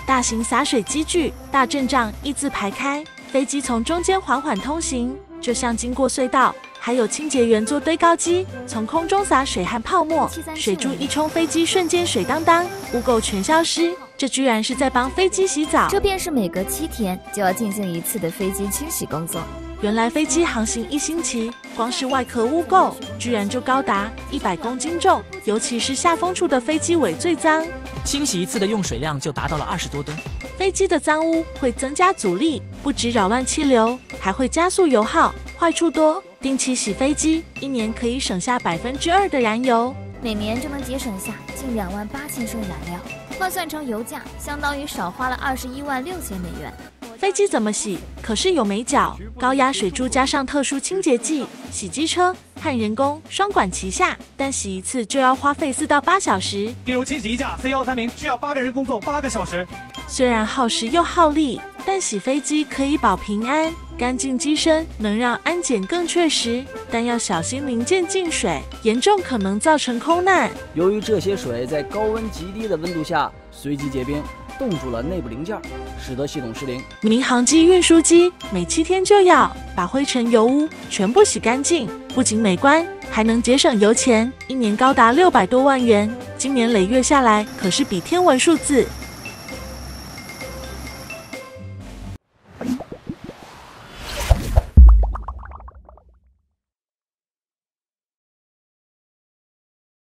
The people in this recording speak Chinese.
大型洒水机具、大阵仗一字排开，飞机从中间缓缓通行，就像经过隧道。还有清洁员做堆高机，从空中洒水和泡沫，水柱一冲，飞机瞬间水当当，污垢全消失。这居然是在帮飞机洗澡， 这便是每隔7天就要进行一次的飞机清洗工作。 原来飞机航行1星期，光是外壳污垢居然就高达100公斤重，尤其是下风处的飞机尾最脏， 清洗一次的用水量就达到了20多吨。 飞机的脏污会增加阻力，不止扰乱气流，还会加速油耗，坏处多。定期洗飞机，1年可以省下2%的燃油， 每年就能节省下近28000升燃料，换算成油价，相当于少花了216000美元。 飞机怎么洗？可是有美角，高压水柱加上特殊清洁剂，洗机车和人工双管齐下，但洗一次就要花费4到8小时。 比如清洗一架 C130需要8个人工作8个小时。 虽然耗时又耗力，但洗飞机可以保平安，干净机身能让安检更确实，但要小心零件进水，严重可能造成空难。 由于这些水在高温极低的温度下随即结冰，冻住了内部零件，使得系统失灵。 民航机、运输机每7天就要把灰尘、油污全部洗干净，不仅美观，还能节省油钱，1年高达600多万元。经年累月下来，可是笔天文数字。